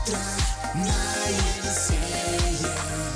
утро на Елисее.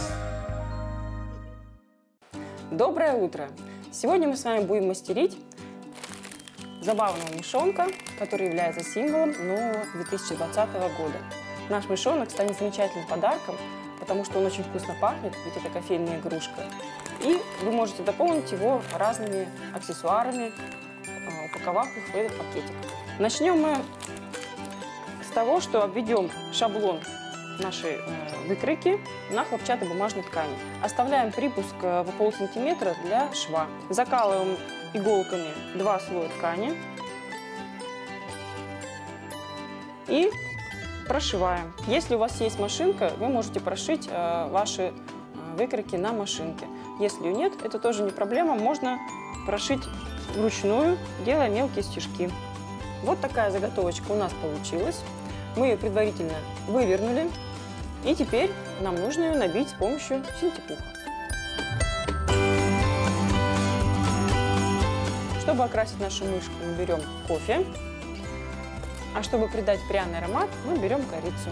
Доброе утро! Сегодня мы с вами будем мастерить забавного мышонка, который является символом нового 2020 года. Наш мышонок станет замечательным подарком, потому что он очень вкусно пахнет, ведь это кофейная игрушка. И вы можете дополнить его разными аксессуарами, упаковав их в этот пакетик. Начнем мы с того, что обведем шаблон нашей выкройки на хлопчатобумажной ткани. Оставляем припуск по полсантиметра для шва. Закалываем иголками 2 слоя ткани и прошиваем. Если у вас есть машинка, вы можете прошить ваши выкройки на машинке. Если нет, это тоже не проблема, можно прошить вручную, делая мелкие стежки. Вот такая заготовочка у нас получилась. Мы ее предварительно вывернули, и теперь нам нужно ее набить с помощью синтепуха. Чтобы окрасить нашу мышку, мы берем кофе, а чтобы придать пряный аромат, мы берем корицу.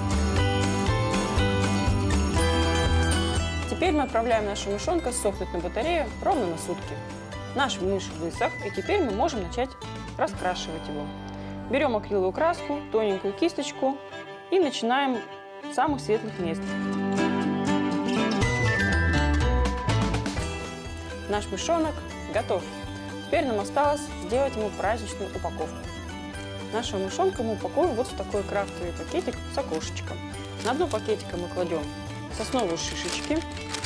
Теперь мы отправляем нашу мышонка сохнуть на батарею ровно на сутки. Наш мышь высох, и теперь мы можем начать раскрашивать его. Берем акриловую краску, тоненькую кисточку и начинаем с самых светлых мест. Наш мышонок готов. Теперь нам осталось сделать ему праздничную упаковку. Нашего мышонка мы упакуем вот в такой крафтовый пакетик с окошечком. На дно пакетика мы кладем сосновые шишечки.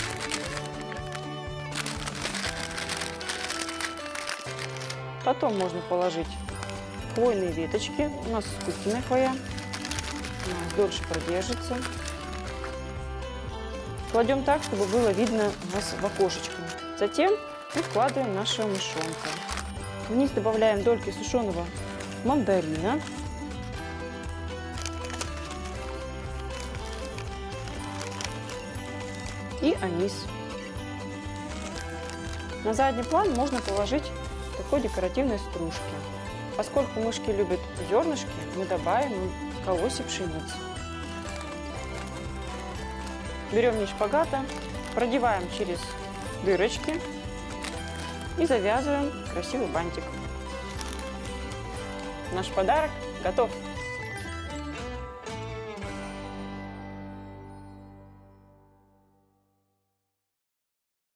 Потом можно положить хвойные веточки. У нас искусственная хвоя, она дольше продержится. Кладем так, чтобы было видно нас в окошечко. Затем мы вкладываем нашего мышонка. Вниз добавляем дольки сушеного мандарина. И анис. На задний план можно положить такой декоративной стружки. Поскольку мышки любят зернышки, мы добавим им колосья пшеницы. Берем нить шпагата, продеваем через дырочки и завязываем красивый бантик. Наш подарок готов!